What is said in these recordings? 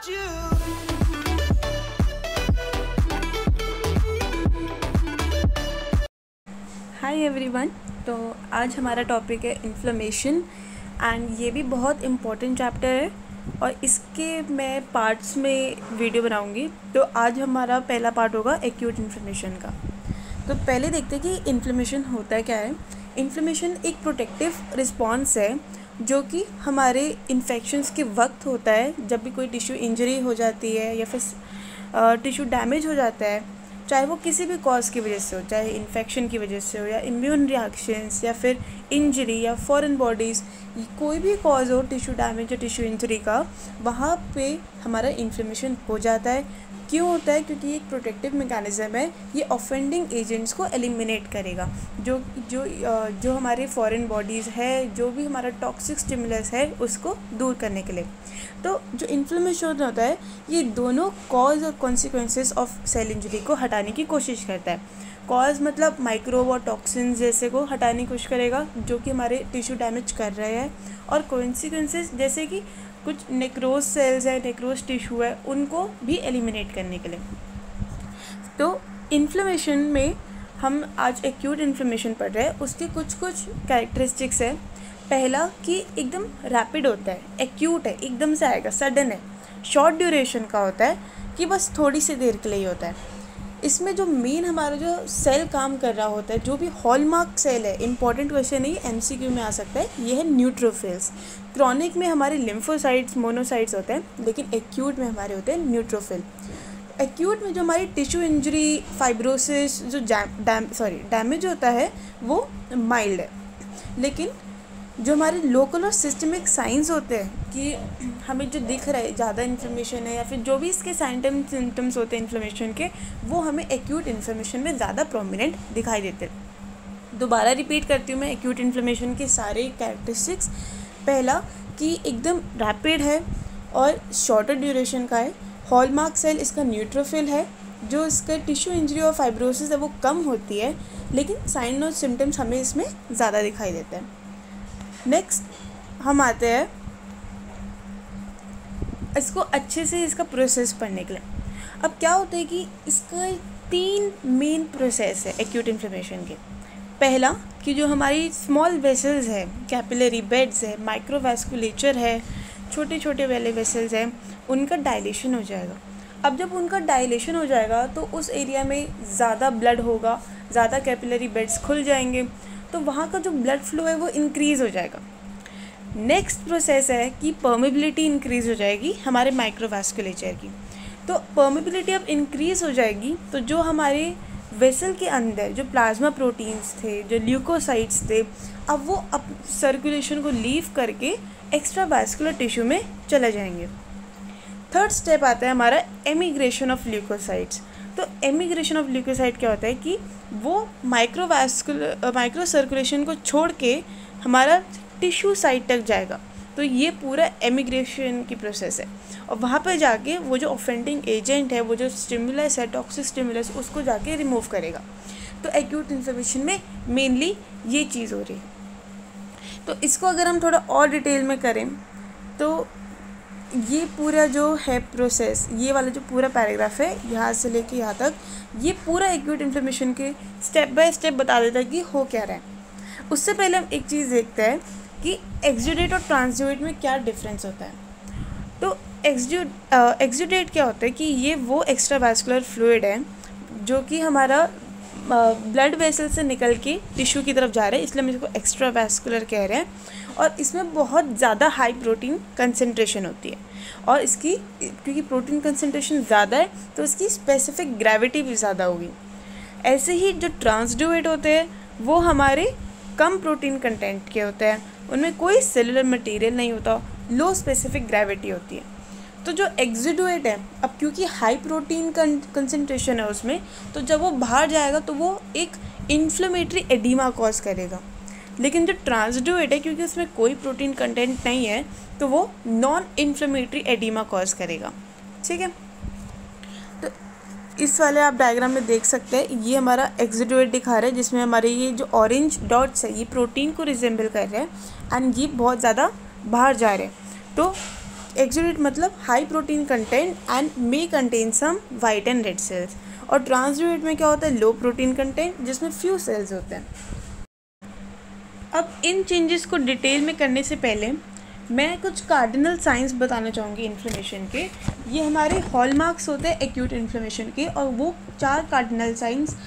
you. Hi everyone. तो आज हमारा टॉपिक है इन्फ्लेमेशन एंड ये भी बहुत इम्पोर्टेंट चैप्टर है और इसके मैं पार्ट्स में वीडियो बनाऊंगी। तो आज हमारा पहला पार्ट होगा एक्यूट इन्फ्लेमेशन का। तो पहले देखते हैं कि इन्फ्लेमेशन होता है क्या है। इन्फ्लेमेशन एक प्रोटेक्टिव रिस्पॉन्स है जो कि हमारे इन्फेक्शंस के वक्त होता है, जब भी कोई टिश्यू इंजरी हो जाती है या फिर टिश्यू डैमेज हो जाता है, चाहे वो किसी भी कॉज की वजह से हो, चाहे इन्फेक्शन की वजह से हो या इम्यून रिएक्शंस या फिर इंजरी या फॉरेन बॉडीज़, कोई भी कॉज हो टिश्यू डैमेज या टिश्यू इंजरी का, वहाँ पे हमारा इन्फ्लेमेशन हो जाता है। क्यों होता है? क्योंकि ये एक प्रोटेक्टिव मैकेनिज़्म है। ये ऑफेंडिंग एजेंट्स को एलिमिनेट करेगा, जो हमारे फॉरेन बॉडीज़ है, जो भी हमारा टॉक्सिक स्टिमुलस है उसको दूर करने के लिए। तो जो इन्फ्लेमेशन होता है ये दोनों कॉज और कॉन्सिक्वेंसेस ऑफ सेल इंजरी को हटाने की कोशिश करता है। कॉज मतलब माइक्रोब और टॉक्सिन्स जैसे को हटाने की कोशिश करेगा जो कि हमारे टिश्यू डैमेज कर रहे हैं, और कॉन्सिक्वेंसेस जैसे कि कुछ नेक्रोज सेल्स है, नेक्रोज टिश्यू है, उनको भी एलिमिनेट करने के लिए। तो इन्फ्लेमेशन में हम आज एक्यूट इन्फ्लेमेशन पढ़ रहे हैं, उसके कुछ कैरेक्टरिस्टिक्स है। पहला कि एकदम रैपिड होता है, एक्यूट है, एकदम से आएगा, सडन है, शॉर्ट ड्यूरेशन का होता है कि बस थोड़ी सी देर के लिए ही होता है। इसमें जो मेन हमारा जो सेल काम कर रहा होता है, जो भी हॉलमार्क सेल है, इंपॉर्टेंट क्वेश्चन है, एमसीक्यू में आ सकता है, ये है न्यूट्रोफिल्स। क्रॉनिक में हमारे लिम्फोसाइट्स, मोनोसाइट्स होते हैं, लेकिन एक्यूट में हमारे होते हैं न्यूट्रोफिल। एक्यूट में जो हमारी टिश्यू इंजरी, फाइब्रोसिस, जो डैमेज होता है वो माइल्ड है, लेकिन जो हमारे लोकल और सिस्टमिक साइंस होते हैं कि हमें जो दिख रहा है ज़्यादा इन्फ्लेमेशन है या फिर जो भी इसके सिम्टम्स होते हैं इन्फ्लेमेशन के, वो हमें एक्यूट इन्फ्लेमेशन में ज़्यादा प्रोमिनेंट दिखाई देते हैं। दोबारा रिपीट करती हूँ मैं एक्यूट इन्फ्लेमेशन के सारे कैरेक्टरिस्टिक्स। पहला कि एकदम रैपिड है और शॉर्टर ड्यूरेशन का है। हॉलमार्क सेल इसका न्यूट्रोफिल है। जो इसका टिश्यू इंजरी और फाइब्रोसिस है वो कम होती है, लेकिन साइन और सिम्टम्स हमें इसमें ज़्यादा दिखाई देते हैं। नेक्स्ट हम आते हैं इसको अच्छे से इसका प्रोसेस पढ़ने के लिए। अब क्या होता है कि इसका 3 मेन प्रोसेस है एक्यूट इन्फ्लेमेशन के। पहला कि जो हमारी स्मॉल वेसल्स है, कैपिलरी बेड्स है, माइक्रोवैस्कुलेचर है, छोटे छोटे वाले वेसल्स हैं, उनका डायलेशन हो जाएगा। अब जब उनका डायलेशन हो जाएगा तो उस एरिया में ज़्यादा ब्लड होगा, ज़्यादा कैपिलरी बेड्स खुल जाएंगे, तो वहाँ का जो ब्लड फ्लो है वो इंक्रीज़ हो जाएगा। नेक्स्ट प्रोसेस है कि पर्मेबिलिटी इंक्रीज़ हो जाएगी हमारे माइक्रोवैस्कुलेचर की। तो पर्मेबिलिटी अब इंक्रीज़ हो जाएगी तो जो हमारे वेसल के अंदर जो प्लाज्मा प्रोटीन्स थे, जो ल्यूकोसाइट्स थे, अब वो सर्कुलेशन को लीव करके एक्स्ट्रा वैस्कुलर टिश्यू में चले जाएंगे। थर्ड स्टेप आता है हमारा एमिग्रेशन ऑफ ल्यूकोसाइट्स। तो एमिग्रेशन ऑफ ल्यूकोसाइट क्या होता है कि वो माइक्रो सर्कुलेशन को छोड़ के हमारा टिश्यू साइट तक जाएगा। तो ये पूरा एमिग्रेशन की प्रोसेस है, और वहाँ पर जाके वो जो ऑफेंडिंग एजेंट है, वो जो स्टिमुलस है, टॉक्सिक स्टिमुलस, उसको जाके रिमूव करेगा। तो एक्यूट इन्फ्लेमेशन में मेनली ये चीज़ हो रही है। तो इसको अगर हम थोड़ा और डिटेल में करें तो ये पूरा जो है प्रोसेस, ये वाला जो पूरा पैराग्राफ है यहाँ से लेके यहाँ तक, ये पूरा एक्यूट इन्फ्लेमेशन के स्टेप बाय स्टेप बता देता है कि हो क्या रहा है। उससे पहले हम एक चीज़ देखते हैं कि एक्सुडेट और ट्रांसुडेट में क्या डिफरेंस होता है। तो एक्सुडेट क्या होता है कि ये वो एक्स्ट्रा वैस्कुलर फ्लूइड है जो कि हमारा ब्लड वेसल से निकल के टिश्यू की तरफ जा रहे हैं, इसलिए हम इसको एक्स्ट्रा वैस्कुलर कह रहे हैं। और इसमें बहुत ज़्यादा हाई प्रोटीन कंसंट्रेशन होती है, और इसकी क्योंकि प्रोटीन कंसंट्रेशन ज़्यादा है तो इसकी स्पेसिफिक ग्रेविटी भी ज़्यादा होगी। ऐसे ही जो ट्रांसड्यूएट होते हैं वो हमारे कम प्रोटीन कंटेंट के होते हैं, उनमें कोई सेलुलर मटेरियल नहीं होता, लो स्पेसिफिक ग्रेविटी होती है। तो जो एक्सुडेट है, अब क्योंकि हाई प्रोटीन कंसंट्रेशन है उसमें, तो जब वो बाहर जाएगा तो वो एक इन्फ्लेमेटरी एडिमा कॉज करेगा। लेकिन जो ट्रांसड्यूएट है, क्योंकि उसमें कोई प्रोटीन कंटेंट नहीं है, तो वो नॉन इन्फ्लेमेटरी एडिमा कॉज करेगा। ठीक है, तो इस वाले आप डायग्राम में देख सकते हैं, ये हमारा एक्सुडेट दिखा रहा है जिसमें हमारे ये जो ऑरेंज डॉट्स है ये प्रोटीन को रिजेंबल कर रहे हैं एंड ये बहुत ज़्यादा बाहर जा रहे हैं। तो एक्सुडेट मतलब high protein content and may contain some white and red cells, और ट्रांसड्यूरेट में क्या होता है, लो प्रोटीन कंटेंट जिसमें फ्यू सेल्स होते हैं। अब इन चेंजेस को डिटेल में करने से पहले मैं कुछ कार्डिनल साइंस बताना चाहूँगी इन्फ्लेमेशन के। ये हमारे हॉलमार्क्स होते हैं एक्यूट इन्फ्लेमेशन के, और वो 4 कार्डिनल साइंस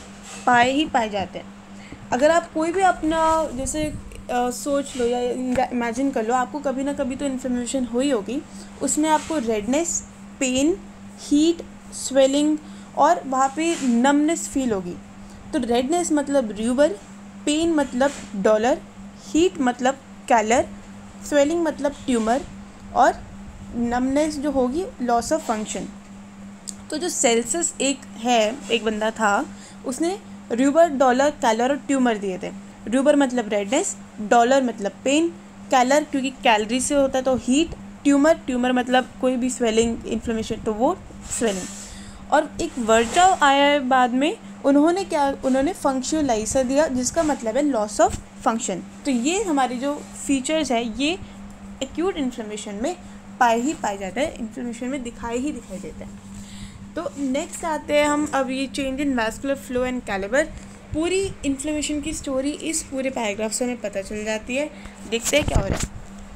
पाए जाते हैं। अगर आप कोई भी अपना जैसे सोच लो या इमेजिन कर लो, आपको कभी ना कभी तो इन्फ्लेमेशन हुई होगी, उसमें आपको रेडनेस, पेन, हीट, स्वेलिंग और वहाँ पे नमनेस फील होगी। तो रेडनेस मतलब र्यूबर, पेन मतलब डॉलर, हीट मतलब कैलर, स्वेलिंग मतलब ट्यूमर, और नमनेस जो होगी लॉस ऑफ फंक्शन। तो जो सेल्सियस एक बंदा था, उसने र्यूबर, डॉलर, कैलर और ट्यूमर दिए थे। र्यूबर मतलब रेडनेस, डॉलर मतलब पेन, कैलर क्योंकि कैलोरी से होता है तो हीट, ट्यूमर मतलब कोई भी स्वेलिंग इन्फ्लेमेशन तो वो स्वेलिंग। और एक वर्चाव आया है बाद में, उन्होंने फंक्शनलाइजर दिया जिसका मतलब है लॉस ऑफ फंक्शन। तो ये हमारी जो फीचर्स है ये एक्यूट इन्फ्लेमेशन में पाए जाते हैं, इन्फ्लेमेशन में दिखाई देते हैं। तो नेक्स्ट आते हैं हम अब ये change in vascular flow and calibre. पूरी इन्फ्लेमेशन की स्टोरी इस पूरे पैराग्राफ से हमें पता चल जाती है। देखते हैं क्या हो रहा है।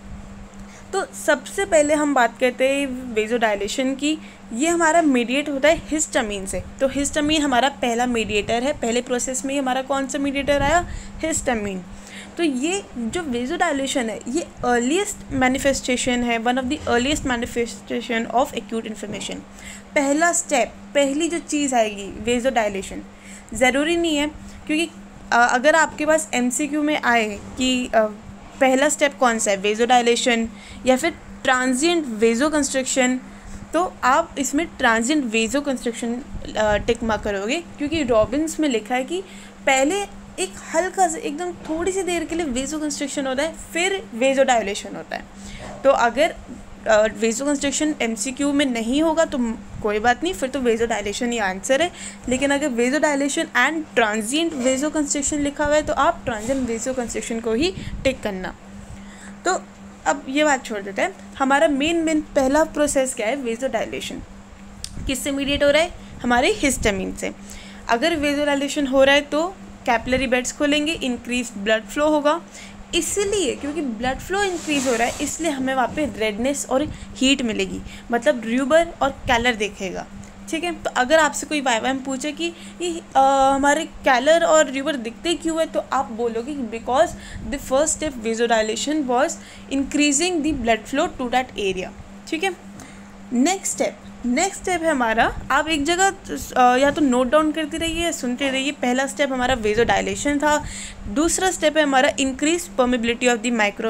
तो सबसे पहले हम बात करते हैं वेजोडाइलेशन की। ये हमारा मीडिएट होता है हिस्टामीन से। तो हिस्टामीन हमारा पहला मीडिएटर है। पहले प्रोसेस में ही हमारा कौन सा मीडिएटर आया, हिस्टामीन। तो ये जो वेजोडाइलेशन है ये अर्लीस्ट मैनिफेस्टेशन है, one of the earliest manifestation of acute inflammation. पहला स्टेप, पहली जो चीज़ आएगी वेजोडाइलेशन। ज़रूरी नहीं है क्योंकि अगर आपके पास MCQ में आए कि पहला स्टेप कौन सा है, वेजोडाइलेशन या फिर ट्रांजिएंट वेजो कंस्ट्रक्शन, तो आप इसमें transient vasoconstriction tick mark करोगे, क्योंकि रॉबिन्स में लिखा है कि पहले एक हल्का सा एकदम थोड़ी सी देर के लिए वेजो कंस्ट्रक्शन होता है, फिर वेजोडाइलेशन होता है। तो अगर वेजो कंस्ट्रक्शन MCQ में नहीं होगा तो कोई बात नहीं, फिर तो वेजोडाइलेशन ही आंसर है। लेकिन अगर vasodilation and transient vasoconstriction लिखा हुआ है तो आप ट्रांजिएंट वेजो कंस्ट्रक्शन को ही टिक करना। तो अब ये बात छोड़ देते हैं। हमारा मेन पहला प्रोसेस क्या है, वेजोडाइलेशन। किससे मीडिएट हो रहा है, हमारे हिस्टामीन से। अगर वेजोडाइलेशन हो रहा है तो कैपिलरी बेड्स खोलेंगे, इंक्रीज ब्लड फ्लो होगा। इसलिए क्योंकि ब्लड फ्लो इंक्रीज हो रहा है इसलिए हमें वहाँ पे रेडनेस और हीट मिलेगी, मतलब र्यूबर और कैलर देखेगा। ठीक है, तो अगर आपसे कोई वाइवा में पूछे कि ये हमारे कैलर और र्यूबर दिखते क्यों है, तो आप बोलोगे कि because the first step vasodilation was increasing the blood flow to that area. ठीक है, नेक्स्ट स्टेप है हमारा, आप एक जगह या तो नोट डाउन करते रहिए या सुनते रहिए। पहला स्टेप हमारा वेजोडाइलेशन था। दूसरा स्टेप है हमारा increase permeability of the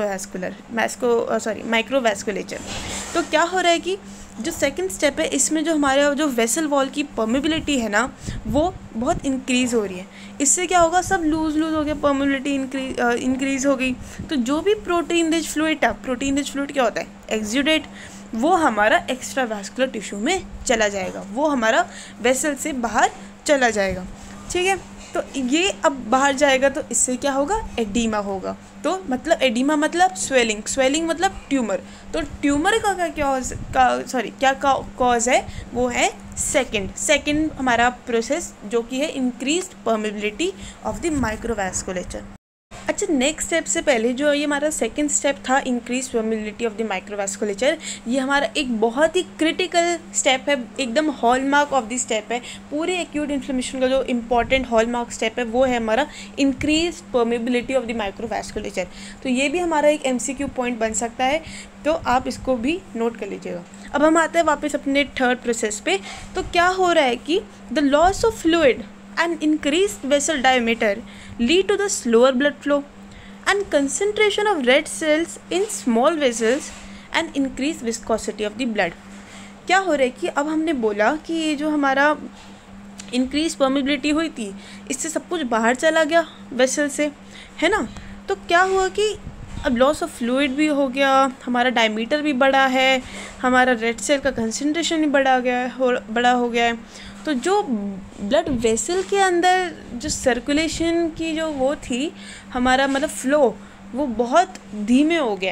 microvasculature. तो क्या हो रहा है कि जो सेकंड स्टेप है इसमें जो हमारा जो वेसल वॉल की परमेबिलिटी है ना वो बहुत इंक्रीज़ हो रही है। इससे क्या होगा, सब लूज हो गया, परमेबिलिटी इंक्रीज़ हो गई। तो जो भी प्रोटीन रिच फ्लूइड क्या होता है, एक्सुडेट, वो हमारा एक्स्ट्रा वैस्कुलर टिश्यू में चला जाएगा, वो हमारा वेसल से बाहर चला जाएगा। ठीक है, तो ये अब बाहर जाएगा तो इससे क्या होगा, एडीमा होगा। तो मतलब एडीमा मतलब स्वेलिंग मतलब ट्यूमर। तो ट्यूमर क्या कॉज है, वो है सेकंड हमारा प्रोसेस जो कि है increased permeability of the microvasculature. अच्छा, नेक्स्ट स्टेप से पहले जो ये हमारा सेकंड स्टेप था increase permeability of the microvasculature, ये हमारा एक बहुत ही क्रिटिकल स्टेप है, एकदम हॉलमार्क ऑफ द स्टेप है। पूरे एक्यूट इन्फ्लेमेशन का जो इंपॉर्टेंट हॉलमार्क स्टेप है वो है हमारा increase permeability of the microvasculature. तो ये भी हमारा एक MCQ पॉइंट बन सकता है, तो आप इसको भी नोट कर लीजिएगा। अब हम आते हैं वापस अपने थर्ड प्रोसेस पे। तो क्या हो रहा है कि the loss of fluid and increased vessel diameter lead to the slower blood flow and concentration of red cells in small vessels and increased viscosity of the blood। क्या हो रहा है कि अब हमने बोला कि ये जो हमारा इंक्रीज परमेबिलिटी हुई थी इससे सब कुछ बाहर चला गया वेसल से, है ना। तो क्या हुआ कि अब लॉस ऑफ फ्लूइड भी हो गया, हमारा डायमीटर भी बड़ा है, हमारा रेड सेल का कंसंट्रेशन भी बड़ा हो गया है। तो जो ब्लड वेसल के अंदर जो सर्कुलेशन की जो वो थी हमारा मतलब फ्लो, वो बहुत धीमे हो गया है।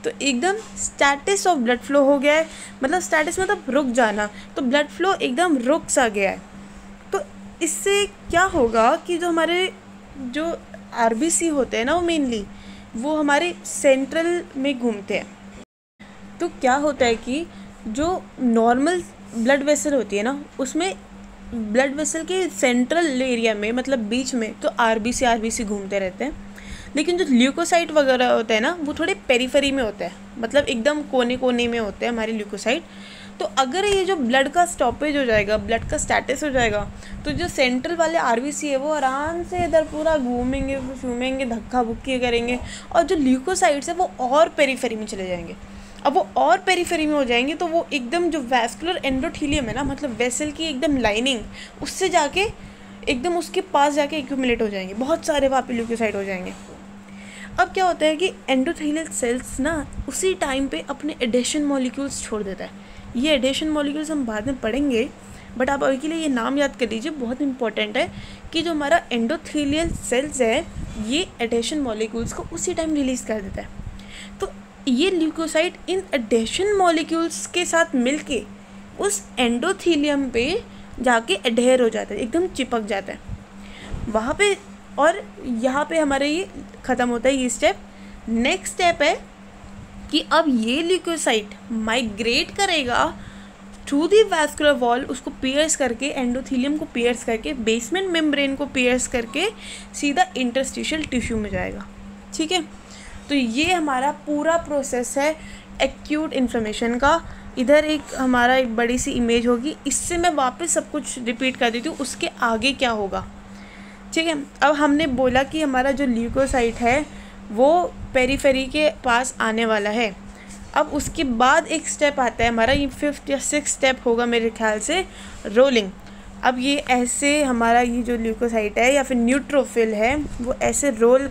तो एकदम स्टैटिस ऑफ ब्लड फ्लो हो गया है, मतलब स्टैटिस मतलब रुक जाना, तो ब्लड फ्लो एकदम रुक सा गया है। तो इससे क्या होगा कि जो हमारे जो आरबीसी होते हैं ना, वो मेनली वो हमारे सेंट्रल में घूमते हैं। तो क्या होता है कि जो नॉर्मल ब्लड वेसल होती है ना, उसमें ब्लड वेसल के सेंट्रल एरिया में, मतलब बीच में, तो आरबीसी घूमते रहते हैं। लेकिन जो ल्यूकोसाइट वगैरह होता है ना, वो थोड़े पेरीफेरी में होता है, मतलब एकदम कोने कोने में होते हैं हमारे ल्यूकोसाइट। तो अगर ये जो ब्लड का स्टॉपेज हो जाएगा, ब्लड का स्टैटस हो जाएगा, तो जो सेंट्रल वाले आरबीसी है वो आराम से इधर पूरा घूमेंगे, धक्का बुक्की करेंगे, और जो ल्यूकोसाइट्स है वो और पेरीफेरी में चले जाएंगे। अब वो और पेरीफेरी में हो जाएंगे तो वो एकदम जो वैस्कुलर एंडोथेलियम है ना, मतलब वेसल की एकदम लाइनिंग, उससे जाके एकदम उसके पास जाके एक्यूमुलेट हो जाएंगे, बहुत सारे वहाँ पे ल्यूकोसाइट हो जाएंगे। अब क्या होता है कि एंडोथेलियल सेल्स ना उसी टाइम पे अपने एडेशन मॉलिक्यूल्स छोड़ देता है। ये एडेशन मॉलिक्यूल्स हम बाद में पढ़ेंगे, बट आप अभी के लिए ये नाम याद कर लीजिए, बहुत इंपॉर्टेंट है कि जो हमारा एंडोथेलियल सेल्स है ये एडेशन मॉलिक्यूल्स को उसी टाइम रिलीज़ कर देता है। तो ये ल्यूकोसाइट इन एडेशन मॉलिक्यूल्स के साथ मिलके उस एंडोथेलियम पे जाके एडहेयर हो जाता है, एकदम चिपक जाता है वहाँ पे। और यहाँ पे हमारे ये ख़त्म होता है ये स्टेप। नेक्स्ट स्टेप है कि अब ये ल्यूकोसाइट माइग्रेट करेगा थ्रू दी वैस्कुलर वॉल, उसको पियर्स करके, एंडोथेलियम को पियर्स करके, बेसमेंट मेम्ब्रेन को पियर्स करके सीधा इंटरस्टिशियल टिश्यू में जाएगा। ठीक है, तो ये हमारा पूरा प्रोसेस है एक्यूट इन्फ्लेमेशन का। इधर एक हमारा एक बड़ी सी इमेज होगी, इससे मैं वापस सब कुछ रिपीट कर देती हूँ, उसके आगे क्या होगा। ठीक है, अब हमने बोला कि हमारा जो ल्यूकोसाइट है वो पेरीफेरी के पास आने वाला है। अब उसके बाद एक स्टेप आता है हमारा, ये 5th या 6th स्टेप होगा मेरे ख्याल से, रोलिंग। अब ये ऐसे हमारा ये जो ल्यूकोसाइट है या फिर न्यूट्रोफिल है वो ऐसे रोल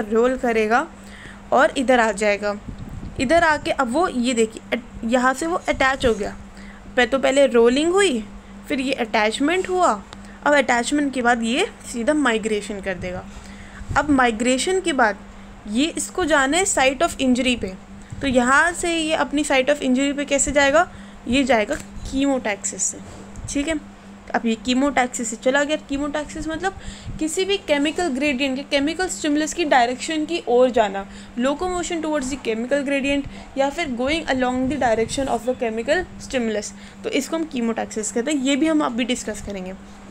करेगा और इधर आ जाएगा। इधर आके अब वो ये देखिए यहाँ से वो अटैच हो गया। तो पहले रोलिंग हुई, फिर ये अटैचमेंट हुआ, अब अटैचमेंट के बाद ये सीधा माइग्रेशन कर देगा। अब माइग्रेशन के बाद ये इसको जाना है साइट ऑफ इंजरी पे, तो यहाँ से ये अपनी साइट ऑफ इंजरी पे कैसे जाएगा, ये जाएगा कीमोटैक्सिस से। ठीक है, अब ये कीमोटैक्सिस से चला गया। कीमोटैक्सिस मतलब किसी भी केमिकल ग्रेडियंट या केमिकल स्टिमुलस की डायरेक्शन की ओर जाना, locomotion towards the chemical gradient या फिर going along the direction of the chemical stimulus, तो इसको हम कीमोटैक्सिस कहते हैं। ये भी हम अभी डिस्कस करेंगे।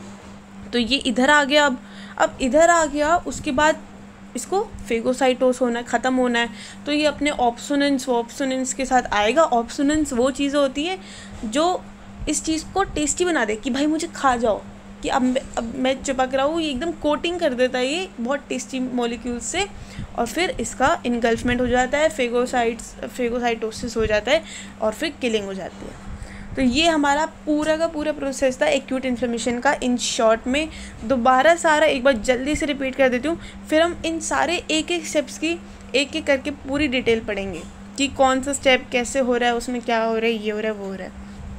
तो ये इधर आ गया। अब इधर आ गया, उसके बाद इसको फेगोसाइटोस होना है, ख़त्म होना है, तो ये अपने ऑप्सोनेंस के साथ आएगा। ऑप्सोनेंस वो चीज़ होती है जो इस चीज़ को टेस्टी बना दे कि भाई मुझे खा जाओ, कि अब मैं चिपक रहा हूँ, ये एकदम कोटिंग कर देता है ये बहुत टेस्टी मॉलिक्यूल्स से, और फिर इसका इनगल्फमेंट हो जाता है, फेगोसाइटोसिस हो जाता है, और फिर किलिंग हो जाती है। तो ये हमारा पूरा का पूरा प्रोसेस था एक्यूट इन्फ्लेमेशन का। इन शॉर्ट में दोबारा सारा एक बार जल्दी से रिपीट कर देती हूँ, फिर हम इन सारे एक एक स्टेप्स की एक एक करके पूरी डिटेल पढ़ेंगे कि कौन सा स्टेप कैसे हो रहा है, उसमें क्या हो रहा है, ये हो रहा है, वो हो रहा है।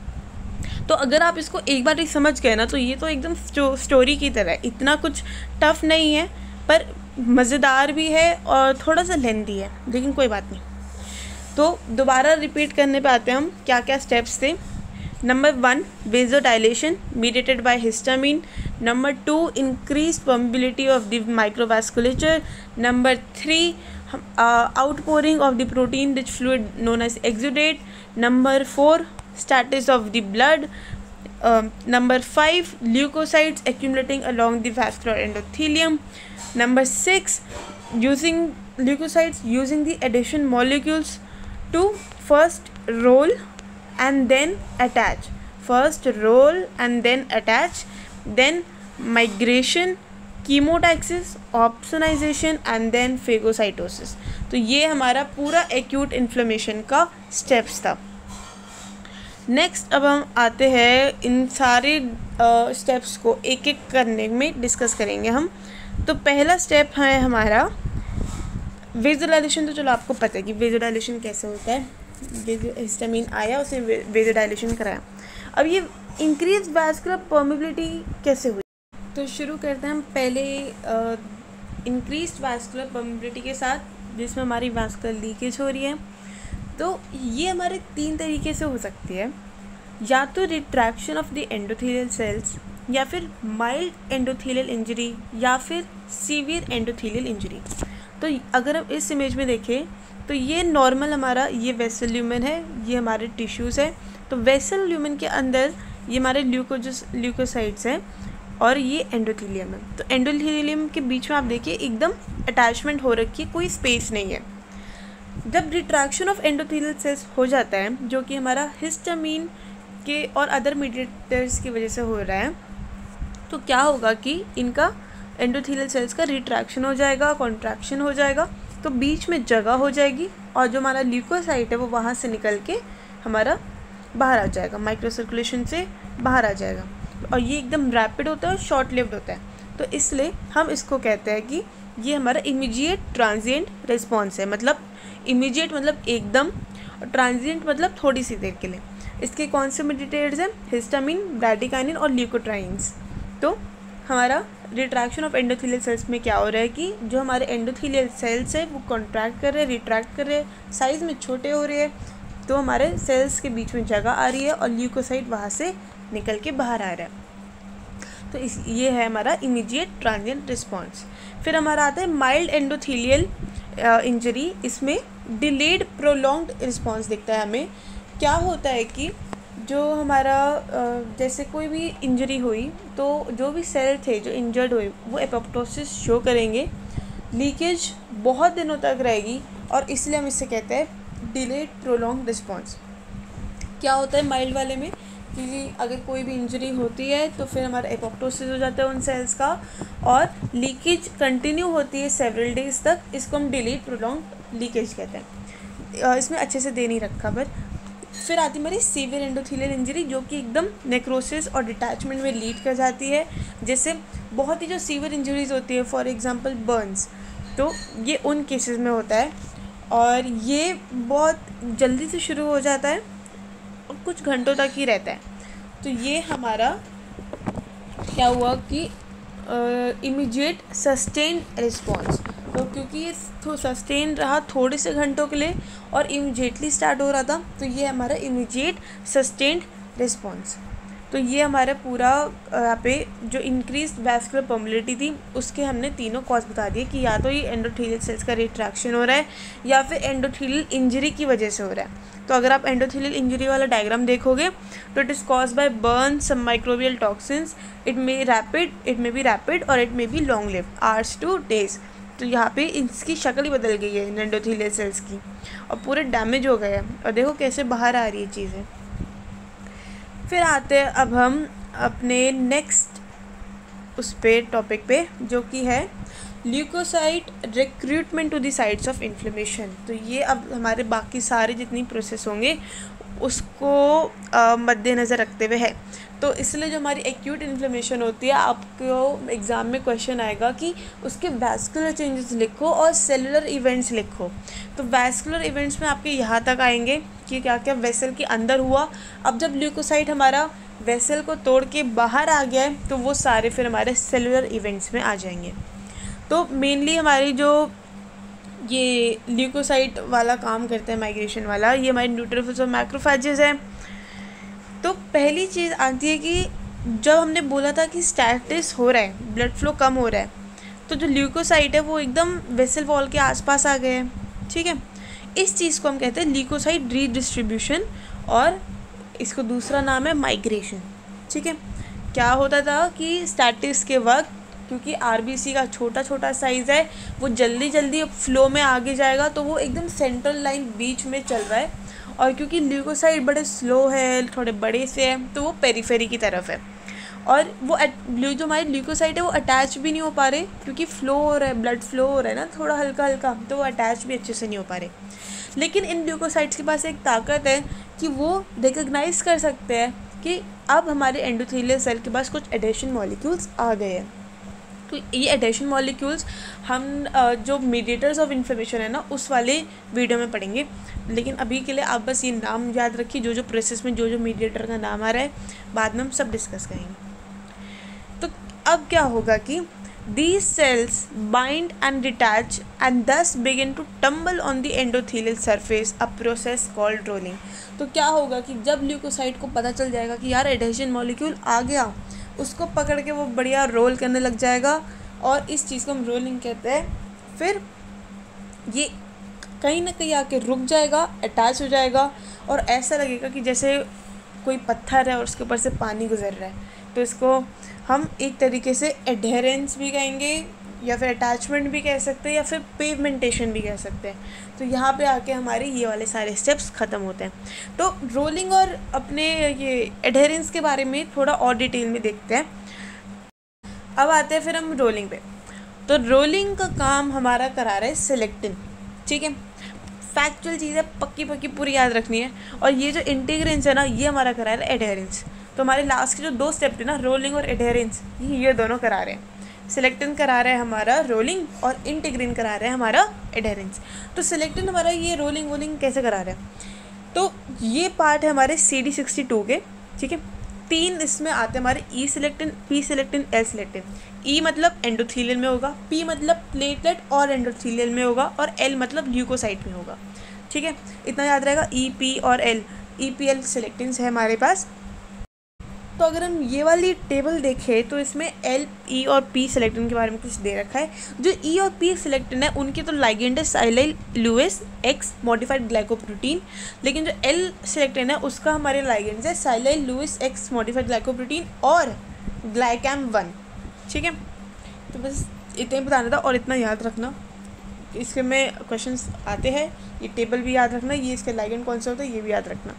तो अगर आप इसको एक बार ही समझ गए ना, तो ये तो एकदम स्टोरी की तरह है, इतना कुछ टफ नहीं है, पर मज़ेदार भी है और थोड़ा सा लेंथी है, लेकिन कोई बात नहीं। तो दोबारा रिपीट करने पे आते हैं हम क्या क्या स्टेप्स थे। Number 1 vasodilation mediated by histamine. Number 2 increased permeability of the microvasculature. Number 3 outpouring of the protein rich fluid known as exudate. Number 4 status of the blood. Number 5 leukocytes accumulating along the vascular endothelium. Number 6 using leukocytes using the adhesion molecules to first roll and then attach. First roll and then attach, then migration, chemotaxis, opsonization and then phagocytosis. तो ये हमारा पूरा acute inflammation का steps था। Next अब हम आते हैं इन सारे स्टेप्स को एक एक करने में डिस्कस करेंगे हम। तो पहला स्टेप है हमारा वेजोडाइलेशन। तो चलो आपको पता है कि वेजोडाइलेशन कैसे होता है। हिस्टामिन आया, उसे वेजोडाइलेशन कराया। अब ये इंक्रीज वैस्कुलर परमेबिलिटी कैसे हुई, तो शुरू करते हैं हम पहले इंक्रीज वैस्कुलर परमेबिलिटी के साथ, जिसमें हमारी वैस्कुलर लीकेज हो रही है। तो ये हमारे 3 तरीके से हो सकती है, या तो retraction of the endothelial cells, या फिर माइल्ड एंडोथेलियल इंजरी, या फिर सीवियर एंडोथेलियल इंजरी। तो अगर हम इस इमेज में देखें तो ये नॉर्मल हमारा ये वेसल ल्यूमेन है, ये हमारे टिश्यूज़ है। तो वेसल ल्यूमेन के अंदर ये हमारे ल्यूकोसाइट्स हैं और ये एंडोथेलियम है। तो एंडोथेलियम के बीच में आप देखिए एकदम अटैचमेंट हो रखी है, कोई स्पेस नहीं है। जब रिट्रैक्शन ऑफ एंडोथेलियल सेल्स हो जाता है, जो कि हमारा हिस्टामिन के और अदर मीडिएटर्स की वजह से हो रहा है, तो क्या होगा कि इनका एंडोथेलियल सेल्स का रिट्रैक्शन हो जाएगा, कॉन्ट्रैक्शन हो जाएगा, तो बीच में जगह हो जाएगी और जो हमारा ल्यूकोसाइट है वो वहाँ से निकल के हमारा बाहर आ जाएगा, माइक्रो सर्कुलेशन से बाहर आ जाएगा। और ये एकदम रैपिड होता है और शॉर्ट लिव्ड होता है। तो इसलिए हम इसको कहते हैं कि ये हमारा इमीडिएट ट्रांजिएंट रिस्पॉन्स है। मतलब इमीडिएट मतलब एकदम, और ट्रांजिएंट मतलब थोड़ी सी देर के लिए। इसके कौन से मीडिएटर्स हैं? हिस्टामिन, ब्रैडिकाइनिन और ल्यूकोट्राइन्स। तो हमारा रिट्रैक्शन ऑफ एंडोथेलियल सेल्स में क्या हो रहा है कि जो हमारे एंडोथेलियल सेल्स है वो कॉन्ट्रैक्ट कर रहे हैं, रिट्रैक्ट कर रहे हैं, साइज़ में छोटे हो रहे हैं, तो हमारे सेल्स के बीच में जगह आ रही है और ल्यूकोसाइट वहाँ से निकल के बाहर आ रहा है। तो ये है हमारा इमीडिएट ट्रांजिएंट रिस्पॉन्स। फिर हमारा आता है माइल्ड एंडोथेलियल इंजरी। इसमें डिलेड प्रोलॉन्ग्ड रिस्पॉन्स दिखता है हमें। क्या होता है कि जो हमारा जैसे कोई भी इंजरी हुई तो जो भी सेल थे जो इंजर्ड हुए वो एपोप्टोसिस शो करेंगे, लीकेज बहुत दिनों तक रहेगी, और इसलिए हम इससे कहते हैं डिलेड प्रोलॉन्ग्ड रिस्पॉन्स। क्या होता है माइल्ड वाले में कि अगर कोई भी इंजरी होती है तो फिर हमारा एपोप्टोसिस हो जाता है उन सेल्स का, और लीकेज कंटिन्यू होती है सेवरल डेज तक। इसको हम डिलेड प्रोलॉन्ग्ड लीकेज कहते हैं। इसमें अच्छे से दे नहीं रखा। पर फिर आती हमारी सीवियर एंडोथेलियल इंजरी, जो कि एकदम नेक्रोसिस और डिटैचमेंट में लीड कर जाती है। जैसे बहुत ही जो सीवियर इंजरीज होती है, फॉर एग्जांपल बर्न्स, तो ये उन केसेस में होता है और ये बहुत जल्दी से शुरू हो जाता है और कुछ घंटों तक ही रहता है। तो ये हमारा क्या हुआ कि इमीडिएट सस्टेन्ड रिस्पॉन्स। तो क्योंकि ये सस्टेन रहा थोड़े से घंटों के लिए और इमीडिएटली स्टार्ट हो रहा था, तो ये हमारा इमीडिएट सस्टेन्ड रिस्पॉन्स। तो ये हमारा पूरा यहाँ पे जो इंक्रीज वैस्कुलर पर्मिलिटी थी उसके हमने तीनों कॉज बता दिए कि या तो ये एंडोथेलियल सेल्स का रिट्रैक्शन हो रहा है या फिर एंडोथेलियल इंजरी की वजह से हो रहा है। तो अगर आप एंडोथेलियल इंजरी वाला डायग्राम देखोगे तो it is cause by burn, some microbial toxins, it may be rapid और it may be long lived, hours to days. तो यहाँ पे इसकी शक्ल ही बदल गई है एंडोथेलियल सेल्स की और पूरे डैमेज हो गए हैं, और देखो कैसे बाहर आ रही है चीज़ें। फिर आते हैं अब हम अपने नेक्स्ट उस पे टॉपिक पे, जो कि है leukocyte recruitment to the sites of inflammation. तो ये अब हमारे बाकी सारे जितनी प्रोसेस होंगे उसको मद्देनज़र रखते हुए है। तो इसलिए जो हमारी एक्यूट इन्फ्लेमेशन होती है, आपको एग्ज़ाम में क्वेश्चन आएगा कि उसके वैस्कुलर चेंजेस लिखो और सेलुलर इवेंट्स लिखो। तो वैस्कुलर इवेंट्स में आपके यहाँ तक आएंगे कि क्या क्या वेसल के अंदर हुआ। अब जब ल्यूकोसाइट हमारा वेसल को तोड़ के बाहर आ गया है तो वो सारे फिर हमारे सेलुलर इवेंट्स में आ जाएंगे। तो मेनली हमारी जो ये ल्यूकोसाइट वाला काम करते हैं माइग्रेशन वाला, ये हमारे न्यूट्रोफिल्स और मैक्रोफेजेस हैं। तो पहली चीज़ आती है कि जब हमने बोला था कि स्टैटिस हो रहा है, ब्लड फ्लो कम हो रहा है, तो जो ल्यूकोसाइट है वो एकदम वेसल वॉल के आसपास आ गए हैं। ठीक है, इस चीज़ को हम कहते हैं ल्यूकोसाइट रीडिस्ट्रीब्यूशन, और इसको दूसरा नाम है माइग्रेशन। ठीक है, क्या होता था कि स्टैटिस के वक्त क्योंकि आरबीसी का छोटा छोटा साइज़ है, वो जल्दी जल्दी फ्लो में आगे जाएगा, तो वो एकदम सेंट्रल लाइन बीच में चल रहा है, और क्योंकि ल्यूकोसाइट बड़े स्लो है, थोड़े बड़े से है, तो वो पेरीफेरी की तरफ है, और वो जो हमारी ल्यूकोसाइट है वो अटैच भी नहीं हो पा रहे क्योंकि फ्लो हो रहा है, ब्लड फ्लो हो रहा है ना थोड़ा हल्का हल्का, तो वो अटैच भी अच्छे से नहीं हो पा रहे। लेकिन इन ल्यूकोसाइट्स के पास एक ताकत है कि वो रिकग्नाइज़ कर सकते हैं कि अब हमारे एंडोथेलियल सेल के पास कुछ एडेशन मॉलिक्यूल्स आ गए हैं। तो ये एडेशन मॉलिक्यूल्स हम जो मीडिएटर्स ऑफ इन्फ्लेमेशन है ना उस वाले वीडियो में पढ़ेंगे, लेकिन अभी के लिए आप बस ये नाम याद रखिए, जो जो प्रोसेस में जो जो मीडिएटर का नाम आ रहा है बाद में हम सब डिस्कस करेंगे। तो अब क्या होगा कि These cells bind and detach and thus begin to tumble on the endothelial surface, a process called rolling. तो क्या होगा कि जब ल्यूकोसाइट को पता चल जाएगा कि यार एडहेशन मॉलिक्यूल आ गया, उसको पकड़ के वो बढ़िया रोल करने लग जाएगा और इस चीज़ को हम रोलिंग कहते हैं। फिर ये कहीं ना कहीं आके रुक जाएगा, अटैच हो जाएगा और ऐसा लगेगा कि जैसे कोई पत्थर है और उसके ऊपर से पानी गुजर रहा है। तो इसको हम एक तरीके से एडहेरेंस भी कहेंगे या फिर अटैचमेंट भी कह सकते हैं या फिर पेवमेंटेशन भी कह सकते हैं। तो यहाँ पे आके हमारे ये वाले सारे स्टेप्स ख़त्म होते हैं। तो रोलिंग और अपने ये एडहेरेंस के बारे में थोड़ा और डिटेल में देखते हैं। अब आते हैं फिर हम रोलिंग पे। तो रोलिंग का काम हमारा करा रहा है सिलेक्टिन, ठीक है, फैक्चुअल चीज़ है, पक्की पक्की पूरी याद रखनी है। और ये जो इंटीग्रेंस है ना, ये हमारा करा रहा है एडहेरेंस। तो हमारे लास्ट के जो 2 स्टेप थे ना, रोलिंग और एडहेरेंस, ये दोनों करा रहे हैं। सिलेक्टिन करा रहा है हमारा रोलिंग और इंटीग्रिन करा रहा है हमारा एडहेरेंस। तो सिलेक्टिन हमारा ये रोलिंग वोलिंग कैसे करा रहा है, तो ये पार्ट है हमारे CD62 के, ठीक है। 3 इसमें आते हैं हमारे E selectin, P selectin, L selectin. E मतलब एंडोथीलियल में होगा, पी मतलब प्लेटलेट और एंडोथीलियल में होगा और एल मतलब ल्यूकोसाइट में होगा, ठीक है। इतना याद रहेगा, ई, पी और एल, EPL सिलेक्टिन्स है हमारे पास। तो अगर हम ये वाली टेबल देखें तो इसमें एल, ई और पी सिलेक्टिन के बारे में कुछ दे रखा है। जो ई और पी सिलेक्टिन है उनके तो लाइगेंड है sialyl Lewis X modified glycoprotein, लेकिन जो एल सिलेक्टिन है उसका हमारे लाइगेंड है sialyl Lewis X modified glycoprotein और ग्लाइकैम 1, ठीक है। तो बस इतना ही बताना था और इतना याद रखना, इसके में क्वेश्चंस आते हैं, ये टेबल भी याद रखना, ये इसके लाइगेंड कौन सा होता है ये भी याद रखना।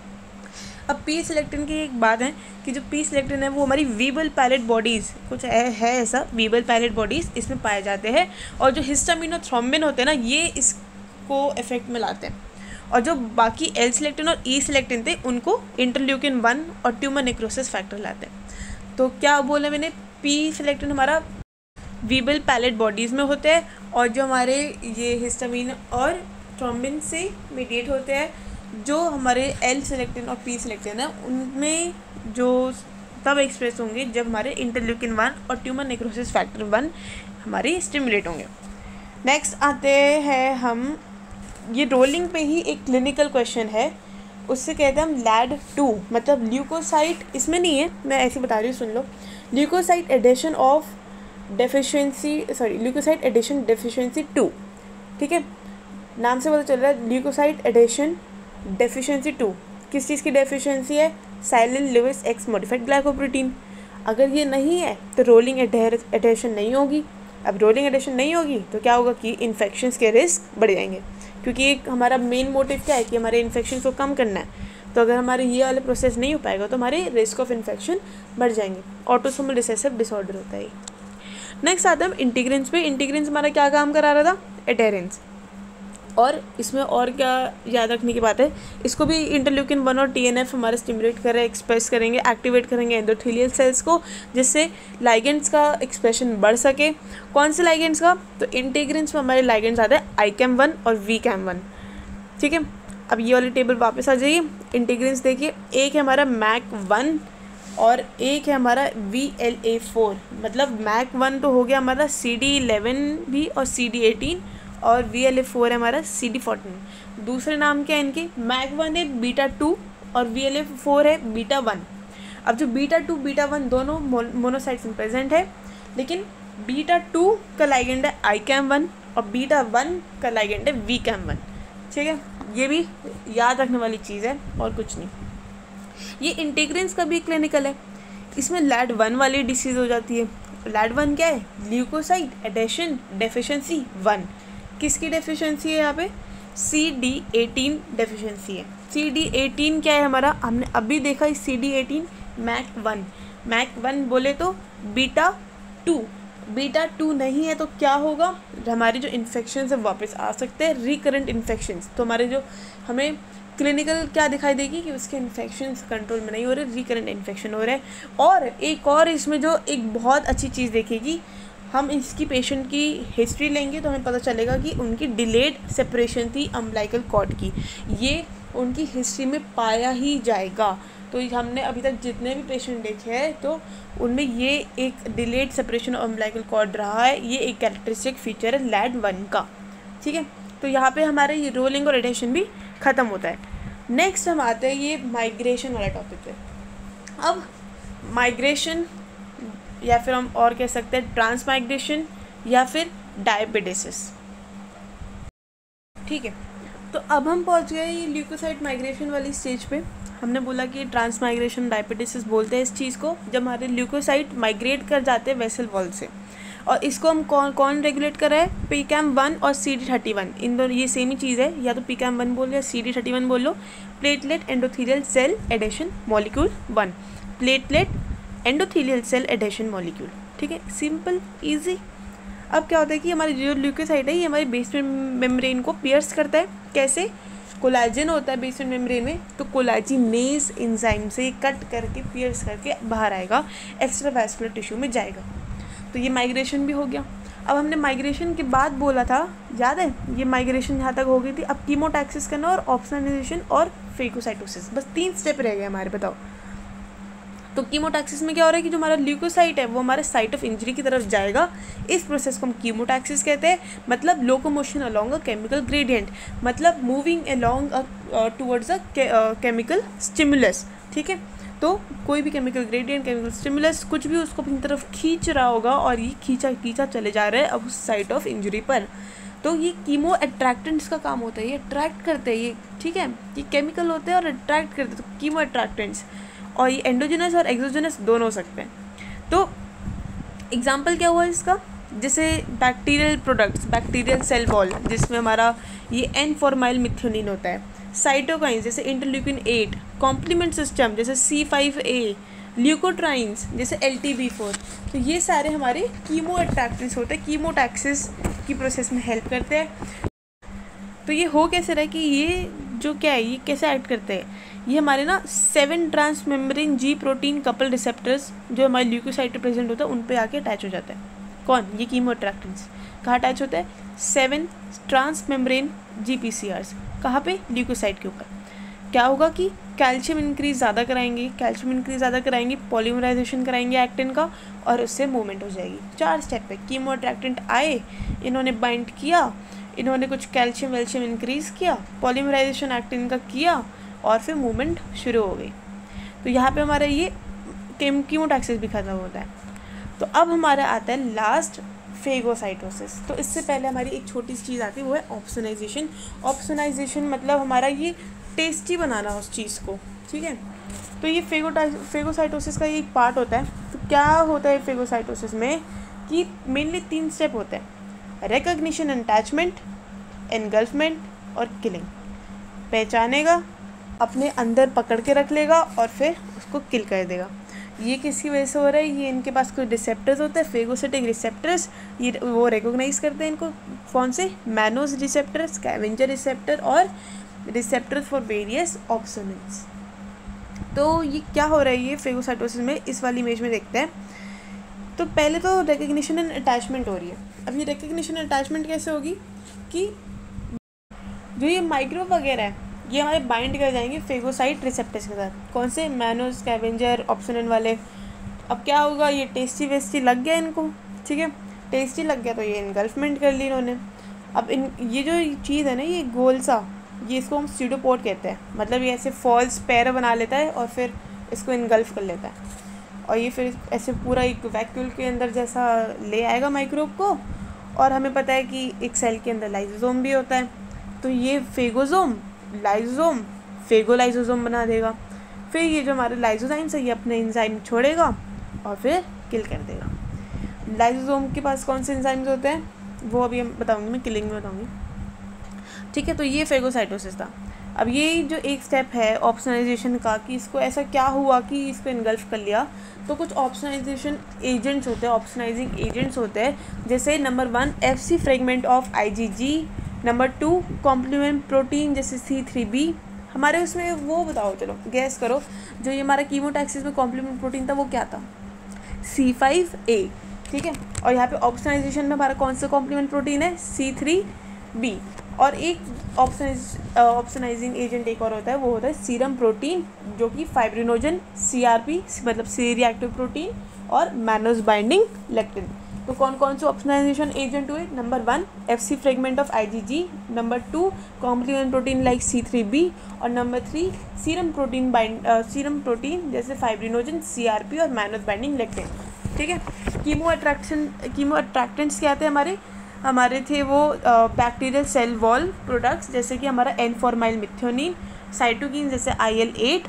अब पी सिलेक्टिन की एक बात है कि जो पी सिलेक्टिन है वो हमारी वीबल पैलेट बॉडीज़ कुछ है ऐसा, वीबल पैलेट बॉडीज़ इसमें पाए जाते हैं और जो हिस्टामिन और थ्रोम्बिन होते हैं ना, ये इसको इफेक्ट में लाते हैं। और जो बाकी एल सिलेक्टिन और ई सिलेक्टिन थे उनको इंटरल्यूकिन 1 और ट्यूमर नेक्रोसिस फैक्टर लाते हैं। तो क्या बोला मैंने, पी सिलेक्टिन हमारा वीबल पैलेट बॉडीज़ में होते हैं और जो हमारे ये हिस्टामिन और थ्रोम्बिन से मीडिएट होते हैं। जो हमारे एल सिलेक्टिन और पी सिलेक्टिन है उनमें जो तब एक्सप्रेस होंगे जब हमारे इंटरल्यूकिन 1 और ट्यूमर नेक्रोसिस फैक्टर 1 हमारे स्टिमुलेट होंगे। नेक्स्ट आते हैं हम, ये रोलिंग पे ही एक क्लिनिकल क्वेश्चन है, उससे कहते हैं हम LAD2, मतलब ल्यूकोसाइट, इसमें नहीं है मैं ऐसे बता रही हूँ, सुन लो। Leukocyte adhesion of deficiency, sorry leukocyte adhesion deficiency 2, ठीक है, नाम से पता चल रहा है ल्यूकोसाइट एडिशन डेफिशिएंसी 2। किस चीज़ की डेफिशिएंसी है, sialyl Lewis X modified glycoprotein. अगर ये नहीं है तो रोलिंग एडेशन नहीं होगी। अब रोलिंग एडेशन नहीं होगी तो क्या होगा कि इन्फेक्शंस के रिस्क बढ़ जाएंगे, क्योंकि एक हमारा मेन मोटिव क्या है कि हमारे इन्फेक्शन को कम करना है। तो अगर हमारे ये वाले प्रोसेस नहीं हो पाएगा तो हमारे रिस्क ऑफ इन्फेक्शन बढ़ जाएंगे। ऑटोसोमल रिसेसिव डिसऑर्डर होता है। नेक्स्ट आता है इंटीग्रेंस पे। इंटीग्रेंस हमारा क्या काम करा रहा था, एडेरेंस। और इसमें और क्या याद रखने की बात है, इसको भी इंटरल्यूकिन 1 और TNF हमारे स्टिमुलेट कर रहे हैं, एक्सप्रेस करेंगे, एक्टिवेट करेंगे एंडोथेलियल सेल्स को, जिससे लाइगेंड्स का एक्सप्रेशन बढ़ सके। कौन से लाइगेंड्स का, तो इंटीग्रेंस में हमारे लाइगेंड्स आते हैं ICAM 1 और VCAM 1, ठीक है। अब ये वाली टेबल वापस आ जाइए, इंटीग्रेंस देखिए, एक है हमारा MAC 1 और एक है हमारा VLA4, मतलब MAC 1 तो हो गया हमारा CD11 भी और CD18 और VLA4 है हमारा CD14। दूसरे नाम क्या है इनके, MAC 1 है β2 और VLA4 है β1। अब जो β2 β1 दोनों मोनोसाइट्स में प्रेजेंट है, लेकिन β2 का लाइगेंड है ICAM 1 और β1 का लाइगेंड है VCAM 1, ठीक है। ये भी याद रखने वाली चीज़ है और कुछ नहीं। ये इंटीग्रेंस का भी क्लिनिकल है, इसमें LAD1 वाली डिसीज़ हो जाती है। LAD1 क्या है, ल्यूकोसाइट एडेशन डेफिशिएंसी 1। किसकी डेफिशिएंसी है यहाँ पे, CD18 डेफिशिएंसी है। CD18 क्या है हमारा, हमने अभी देखा इस CD18 MAC 1 बोले तो β2 नहीं है तो क्या होगा, हमारे जो इन्फेक्शन है वापस आ सकते हैं, रिकरेंट इन्फेक्शंस। तो हमारे जो हमें क्लिनिकल क्या दिखाई देगी कि उसके इन्फेक्शंस कंट्रोल में नहीं हो रहे, रिकरेंट इन्फेक्शन हो रहे हैं। और एक और इसमें जो एक बहुत अच्छी चीज़ देखेगी, हम इसकी पेशेंट की हिस्ट्री लेंगे तो हमें पता चलेगा कि उनकी डिलेड सेपरेशन थी अम्बिलिकल कॉर्ड की, ये उनकी हिस्ट्री में पाया ही जाएगा। तो हमने अभी तक जितने भी पेशेंट देखे हैं तो उनमें ये एक delayed separation of umbilical cord रहा है, ये एक कैरेक्टरिस्टिक फीचर है LAD1 का, ठीक है। तो यहाँ पे हमारे ये रोलिंग और एडेशन भी ख़त्म होता है। नेक्स्ट हम आते हैं ये माइग्रेशन वाला टॉपिक पे। अब माइग्रेशन या फिर हम और कह सकते हैं ट्रांसमाइग्रेशन या फिर डायबिटिस, ठीक है। तो अब हम पहुंच गए ये ल्यूकोसाइट माइग्रेशन वाली स्टेज पे। हमने बोला कि ट्रांसमाइग्रेशन डायबिटिस बोलते हैं इस चीज़ को, जब हमारे ल्यूकोसाइट माइग्रेट कर जाते हैं वेसल वॉल से। और इसको हम कौन रेगुलेट कर रहा है, PCAM1 और CD31, इन दोनों ये सेम ही चीज़ है, या तो PCAM1 बोल लो या CD31 बोल लो। Platelet endothelial cell adhesion molecule 1, platelet endothelial cell adhesion molecule, ठीक है, सिंपल ईजी। अब क्या होता है कि हमारी जो ल्यूकोसाइट है ये हमारी बेसमेंट मेम्ब्रेन को पियर्स करता है। कैसे, कोलाजन होता है बेसमेंट मेम्ब्रेन में, तो कोलाजिनेज एंजाइम से कट करके पियर्स करके बाहर आएगा, एक्स्ट्रावैस्कुलर टिश्यू में जाएगा। तो ये माइग्रेशन भी हो गया। अब हमने माइग्रेशन के बाद बोला था, याद है, ये माइग्रेशन यहाँ तक हो गई थी। अब कीमोटैक्सिस करना और ऑप्सोनाइजेशन और फेगोसाइटोसिस, बस 3 स्टेप रह गए हमारे, बताओ। तो कीमोटैक्सिस में क्या हो रहा है कि जो हमारा ल्यूकोसाइट है वो हमारे साइट ऑफ इंजरी की तरफ जाएगा। इस प्रोसेस को हम कीमोटैक्सिस कहते हैं। मतलब locomotion along a chemical gradient, मतलब moving along towards a chemical stimulus, ठीक है। तो कोई भी केमिकल ग्रेडियंट, केमिकल स्टिमुलस, कुछ भी उसको अपनी तरफ खींच रहा होगा और ये खींचा चले जा रहा है अब उस साइट ऑफ इंजरी पर। तो ये कीमो अट्रैक्टेंट्स का काम होता है, ये अट्रैक्ट करते हैं ये, ठीक है। ये केमिकल होते हैं और अट्रैक्ट करते हैं, तो कीमो अट्रैक्टेंट्स। और ये एंडोजेनस और एक्सोजेनस दोनों हो सकते हैं। तो एग्जाम्पल क्या हुआ इसका, जैसे bacterial products, bacterial cell wall जिसमें हमारा ये N-फॉर्माइल मिथ्योनिन होता है, साइटोकाइंस जैसे इंटरल्यूकिन 8, कॉम्प्लीमेंट सिस्टम जैसे C5a, ल्यूकोट्राइंस जैसे LTB4। तो ये सारे हमारे कीमो अट्रैक्टेंट्स होते हैं, कीमोटैक्सिस की प्रोसेस में हेल्प करते हैं। तो ये हो कैसे रहा है कि ये जो क्या है, ये कैसे एक्ट करते हैं, ये हमारे ना 7 transmembrane G protein couple receptors जो हमारे ल्यूकोसाइट में प्रेजेंट होता है उन पे आके अटैच हो जाता है। कौन, ये कीमो अट्रैक्टेंट्स कहाँ अटैच होता है, 7 ट्रांसमेम्ब्रेन GPCRs, कहाँ पे, ल्यूकोसाइट के ऊपर। क्या होगा कि कैल्शियम इंक्रीज ज़्यादा कराएंगे, पॉलीमराइजेशन कराएंगे एक्टिन का, और उससे मूवमेंट हो जाएगी। 4 स्टेप पे कीमो अट्रैक्टेंट आए, इन्होंने बाइंड किया, इन्होंने कुछ कैल्शियम इंक्रीज़ किया, पॉलीमराइजेशन एक्टिन का किया, और फिर मूवमेंट शुरू हो गई। तो यहाँ पे हमारा ये कीमोटैक्सिस भी खत्म होता है। तो अब हमारा आता है लास्ट, फेगोसाइटोसिस। तो इससे पहले हमारी एक छोटी सी चीज़ आती है, वो है ऑप्सोनाइजेशन। ऑप्सोनाइजेशन मतलब हमारा ये टेस्टी बनाना उस चीज़ को, ठीक है। तो ये फेगोसाइटोसिस का ये एक पार्ट होता है। तो क्या होता है फेगोसाइटोसिस में कि मेनली 3 स्टेप होते हैं, रिकग्निशन एंड अटैचमेंट, एनगल्फमेंट और किलिंग। पहचानेगा, अपने अंदर पकड़ के रख लेगा और फिर उसको किल कर देगा। ये किसकी वजह से हो रहा है, ये इनके पास कुछ रिसेप्टर्स होते हैं, फेगोसिटिक रिसेप्टर्स, ये वो रिकॉग्नाइज करते हैं इनको। कौन से, मैनोज रिसेप्टर, स्कैवेंजर रिसेप्टर और रिसेप्टर फॉर वेरियस ऑप्सोनिन्स। तो ये क्या हो रहा है ये फेगोसाइटोसिस में, इस वाली इमेज में देखते हैं। तो पहले तो रिकग्निशन एंड अटैचमेंट हो रही है। अब ये रिकग्निशन एंड अटैचमेंट कैसे होगी कि जो ये माइक्रो वगैरह है ये हमारे बाइंड कर जाएंगे फेगोसाइट रिसेप्टर्स के साथ। कौन से, मैनो, स्कैवेंजर, ऑप्सोनिन वाले। अब क्या होगा, ये टेस्टी वेस्टी लग गया इनको, ठीक है, टेस्टी लग गया तो ये इनगल्फमेंट कर ली इन्होंने। अब ये जो चीज़ है ना, ये गोल सा, ये इसको हम स्यूडोपोड कहते हैं। मतलब ये ऐसे फॉल्स पैर बना लेता है और फिर इसको इनगल्फ कर लेता है, और ये फिर ऐसे पूरा एक वैक्यूल के अंदर जैसा ले आएगा माइक्रोब को। और हमें पता है कि एक सेल के अंदर लाइसोसोम भी होता है, तो ये फेगोसोम, लाइसोसोम, फेगोलाइसोसोम बना देगा। फिर ये जो हमारे लाइसोजाइम्स है ये अपने एंजाइम छोड़ेगा और फिर किल कर देगा। लाइसोसोम के पास कौन से एंजाइम्स होते हैं वो अभी हम बताऊंगी, मैं किलिंग में बताऊंगी, ठीक है। तो ये फेगोसाइटोसिस था। अब ये जो एक स्टेप है ऑप्सोनाइजेशन का, कि इसको ऐसा क्या हुआ कि इसको इनगल्फ कर लिया, तो कुछ ऑप्सोनाइजेशन एजेंट्स होते हैं, ऑप्सोनाइजिंग एजेंट्स होते हैं, जैसे number 1 FC fragment of IgG, number 2 complement protein जैसे C3b। हमारे उसमें वो बताओ, चलो गैस करो, जो ये हमारा कीमोटैक्सिस में कॉम्प्लीमेंट प्रोटीन था वो क्या था, C5a, ठीक है। और यहाँ पे ऑप्सोनाइजेशन में हमारा कौन सा कॉम्प्लीमेंट प्रोटीन है, C3b। और एक ऑप्सनाइजिंग एजेंट एक और होता है, वो होता है सीरम प्रोटीन, जो कि फाइब्रिनोजन, CRP मतलब सी रिएक्टिव प्रोटीन, और मैनोस बाइंडिंग लेक्टिन। तो कौन कौन से ऑप्शनाइजेशन एजेंट हुए? Number 1 FC fragment of IgG, number 2 complement protein like C3b, और नंबर 3 सीरम प्रोटीन जैसे फाइब्रिनोजन, CRP और मैनोस बाइंडिंग लेक्टिन। ठीक है। कीमो अट्रैक्टेंट्स क्या थे हमारे थे वो बैक्टीरियल सेल वॉल प्रोडक्ट्स जैसे कि हमारा एनफॉर्माइल मिथ्योनिन, साइटोकिन जैसे IL-8,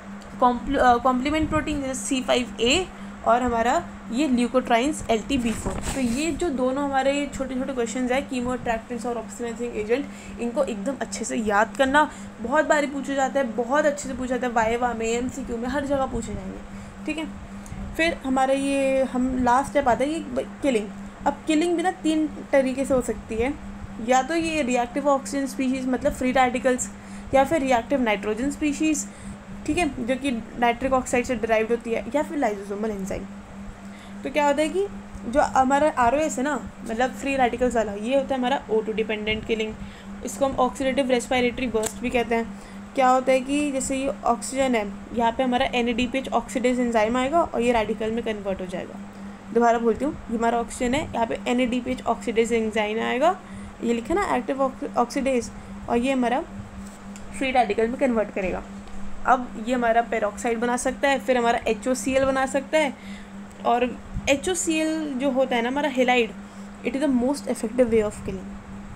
कॉम्प्लीमेंट प्रोटीन जैसे C5a, और हमारा ये ल्यूकोट्राइन्स LTB4। तो ये जो दोनों हमारे छोटे छोटे क्वेश्चंस है, कीमो अट्रैक्टेंट्स और ऑप्सनाइजिंग एजेंट, इनको एकदम अच्छे से याद करना। बहुत बारी पूछा जाता है, बहुत अच्छे से पूछा जाता है, वाइवा में, MCQ में, हर जगह पूछे जाएंगे। ठीक है। फिर हमारा ये हम लास्ट स्टेप आता है ये किलिंग। अब किलिंग भी ना 3 तरीके से हो सकती है, या तो ये रिएक्टिव ऑक्सीजन स्पीशीज़ मतलब फ्री रेडिकल्स, या फिर रिएक्टिव नाइट्रोजन स्पीशीज़, ठीक है, जो कि नाइट्रिक ऑक्साइड से डिराइव्ड होती है, या फिर लाइसोसोमल एंजाइम। तो क्या होता है कि जो हमारा ROS है ना, मतलब फ्री रेडिकल्स वाला, ये होता है हमारा O2 डिपेंडेंट किलिंग। इसको हम ऑक्सीडेटिव रेस्पिरेटरी बर्स्ट भी कहते हैं। क्या होता है कि जैसे ये ऑक्सीजन है, यहाँ पे हमारा NADPH ऑक्सीडेज एंजाइम आएगा और ये रेडिकल में कन्वर्ट हो जाएगा। दोबारा बोलती हूँ, ये हमारा ऑक्सीजन है, यहाँ पे NADPH ऑक्सीडेज एंजाइम आएगा, ये लिखा ना एक्टिव ऑक्सीडेज, और ये हमारा फ्री रेडिकल में कन्वर्ट करेगा। अब ये हमारा पेरोक्साइड बना सकता है, फिर हमारा HOCl बना सकता है। और HOCl जो होता है ना हमारा halide, it is the most effective way of killing.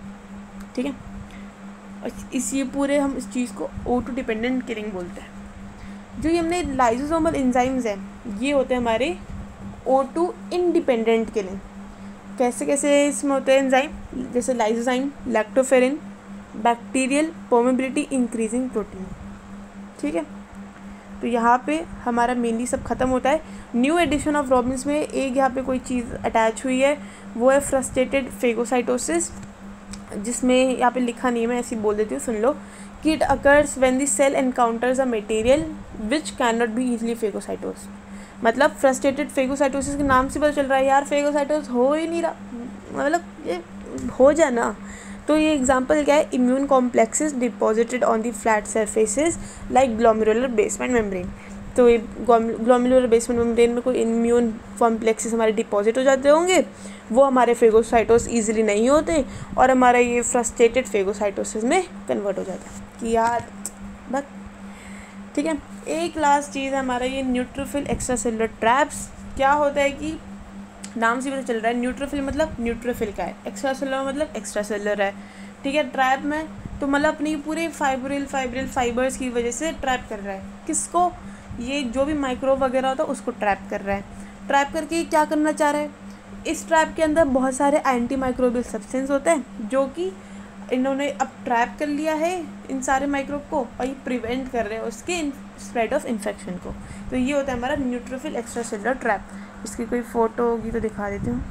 ठीक है। और ये पूरे हम इस चीज़ को O2 डिपेंडेंट किलिंग बोलते हैं। जो ये हमने लाइसोसोमल एंजाइम्स हैं, ये होते हैं हमारे O2 इंडिपेंडेंट किलिंग। कैसे कैसे इसमें होते हैं एंजाइम, जैसे lysozyme, lactoferrin, bacterial permeability increasing protein. ठीक है। तो यहाँ पे हमारा मेनली सब खत्म होता है। न्यू एडिशन ऑफ रॉबिन्स में एक यहाँ पे कोई चीज़ अटैच हुई है, वो है फ्रस्ट्रेटेड फेगोसाइटोसिस, जिसमें यहाँ पे लिखा नहीं है, मैं ऐसे ही बोल देती हूँ, सुन लो कि it occurs when the cell encounters a material which can not be easily phagocytose. मतलब फ्रस्ट्रेटेड फेगोसाइटोसिस के नाम से पता चल रहा है यार फेगोसाइटोस हो ही नहीं रहा, मतलब ये हो जाना। तो ये एग्जांपल क्या है, immune complexes deposited on the flat surfaces like glomerular basement membrane. तो ये ग्लोमेरुलर बेसमेंट मेम्ब्रेन में कोई इम्यून कॉम्प्लेक्सेस हमारे डिपॉजिट हो जाते होंगे, वो हमारे फेगोसाइटोस ईजिली नहीं होते, और हमारा ये फ्रस्ट्रेटेड फेगोसाइटोसिस में कन्वर्ट हो जाता है कि यार बस। ठीक है। एक लास्ट चीज़ है हमारा ये न्यूट्रोफिल एक्स्ट्रा सेलुलर ट्रैप्स। क्या होता है कि नाम से पता चल रहा है, न्यूट्रोफिल मतलब न्यूट्रोफिल का है, एक्स्ट्रा सेलुलर मतलब एक्स्ट्रा सेलुलर है। ठीक है। ट्रैप में तो मतलब अपनी पूरे फाइब्रिल फाइबर्स की वजह से ट्रैप कर रहा है। किसको? ये जो भी माइक्रोब वगैरह होता है उसको ट्रैप कर रहा है। ट्रैप करके क्या करना चाह रहा है, इस ट्रैप के अंदर बहुत सारे एंटी माइक्रोबियल सब्सटेंस होते हैं, जो कि इन्होंने अब ट्रैप कर लिया है इन सारे माइक्रोब को, और ये प्रिवेंट कर रहे हैं उसके स्प्रेड ऑफ इन्फेक्शन को। तो ये होता है हमारा न्यूट्रोफिल एक्स्ट्रा सेलुलर ट्रैप। इसकी कोई फ़ोटो होगी तो दिखा देती हूँ,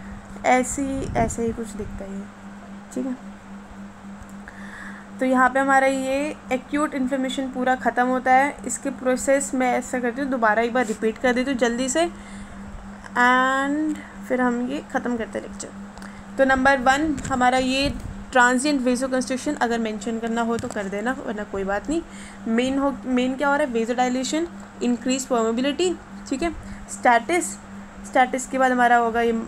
ऐसे ही कुछ दिखता है ये। ठीक है। तो यहाँ पे हमारा ये एक्यूट इन्फ्लेमेशन पूरा ख़त्म होता है। इसके प्रोसेस मैं ऐसा करती हूँ, दोबारा एक बार रिपीट कर देती हूँ जल्दी से, एंड फिर हम ये ख़त्म करते हैं लेक्चर। तो नंबर 1 हमारा ये ट्रांजिएंट वेसोकंस्ट्रिक्शन, अगर मेंशन करना हो तो कर देना, वरना कोई बात नहीं। मेन क्या हो रहा है, वेसोडाइलेशन, इंक्रीज परमेबिलिटी। ठीक है। स्टैटिस के बाद हमारा होगा ये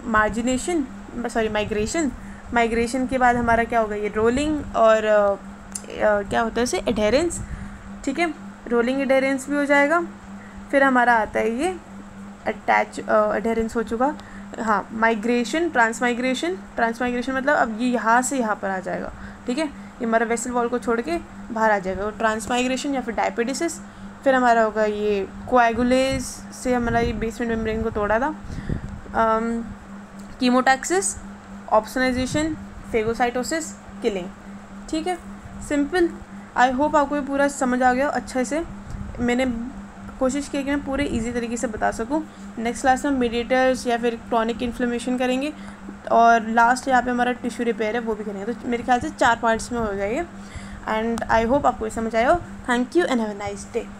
माइग्रेशन के बाद हमारा क्या होगा, ये रोलिंग, और क्या होता है इसे, एडहेरेंस। ठीक है। रोलिंग एडहेरेंस भी हो जाएगा। फिर हमारा आता है ये एडहेरेंस हो चुका, हाँ, माइग्रेशन, ट्रांसमाइग्रेशन मतलब अब ये यहाँ से यहाँ पर आ जाएगा। ठीक है। ये हमारा वेसल वॉल को छोड़ के बाहर आ जाएगा, वो ट्रांसमाइग्रेशन या फिर डायपेटिसिस। फिर हमारा होगा ये कोएगुलेज से हमारा ये बेसमेंट मेम्ब्रेन को तोड़ा था, कीमोटैक्सिस, ऑप्सनाइजेशन, फेगोसाइटोसिस, किलिंग। ठीक है। सिंपल। आई होप आपको ये पूरा समझ आ गया अच्छे से। मैंने कोशिश की कि मैं पूरे इजी तरीके से बता सकूं। नेक्स्ट क्लास में मीडिएटर्स या फिर क्रॉनिक इन्फ्लेमेशन करेंगे, और लास्ट यहाँ पे हमारा टिश्यू रिपेयर है वो भी करेंगे। तो मेरे ख्याल से 4 पार्ट्स में हो जाएगा, एंड आई होप आपको ये समझ आया हो। Thank you and have a nice day.